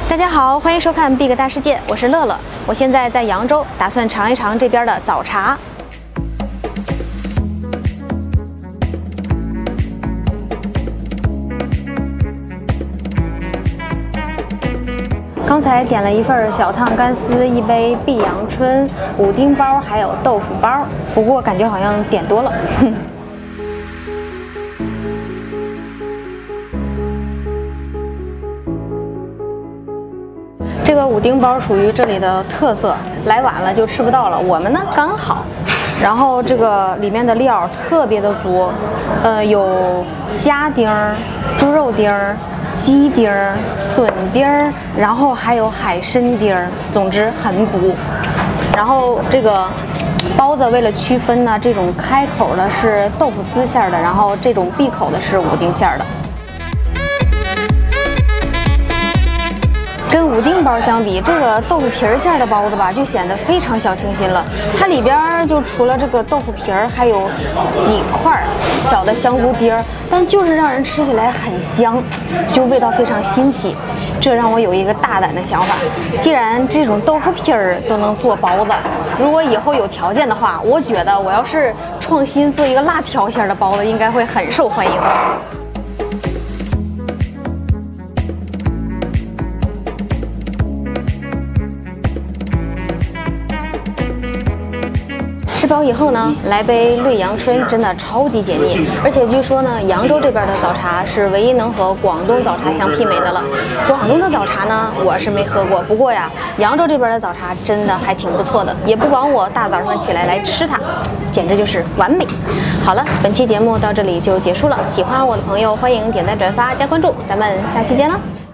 大家好，欢迎收看 Big 大世界，我是乐乐。我现在在扬州，打算尝一尝这边的早茶。刚才点了一份小烫干丝，一杯碧阳春、5丁包，还有豆腐包。不过感觉好像点多了。这个5丁包属于这里的特色，来晚了就吃不到了。我们呢刚好，然后这个里面的料特别的足，有虾丁儿、猪肉丁儿、鸡丁儿、笋丁儿，然后还有海参丁儿，总之很补。然后这个包子为了区分呢，这种开口的是豆腐丝馅的，然后这种闭口的是5丁馅的。跟5丁包相比，这个豆腐皮儿馅的包子吧，就显得非常小清新了。它里边就除了这个豆腐皮儿，还有几块小的香菇丁儿，但就是让人吃起来很香，就味道非常新奇。这让我有一个大胆的想法，既然这种豆腐皮儿都能做包子，如果以后有条件的话，我觉得我要是创新做一个辣条馅的包子，应该会很受欢迎。吃饱以后呢，来杯绿阳春，真的超级解腻。而且据说呢，扬州这边的早茶是唯一能和广东早茶相媲美的了。广东的早茶呢，我是没喝过，不过呀，扬州这边的早茶真的还挺不错的，也不枉我大早上起来吃它，简直就是完美。好了，本期节目到这里就结束了。喜欢我的朋友，欢迎点赞、转发、加关注，咱们下期见了。